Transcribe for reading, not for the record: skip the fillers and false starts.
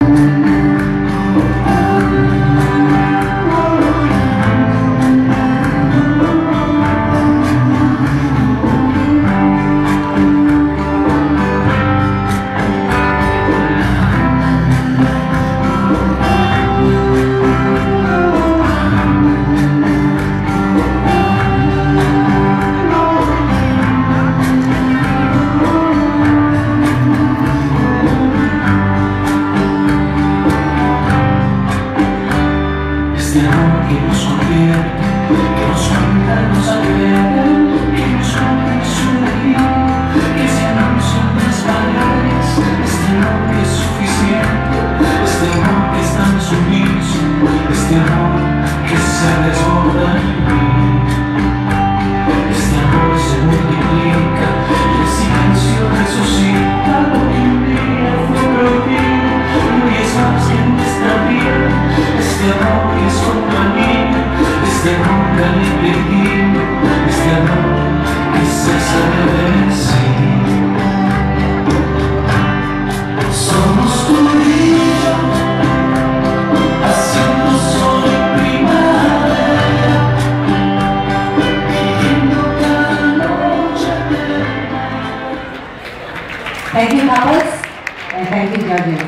Este amor que nos convierte, que nos cuenta, nos advierte, que nos cuenta y sueña, que se anuncia en las paredes. Este amor que es suficiente, este amor que es tan sumiso, este amor que se desborda en mí. Este amor se multiplica y el silencio resucita lo que un día fue prohibido y hoy es más que en nuestra vida. Este amor que es compañía, este amor caliente y tibio, este amor que se sale de sí. Somos tú y yo, haciendo sol y primavera, viviendo cada noche de mar. Thank you, Alice, and thank you, judges.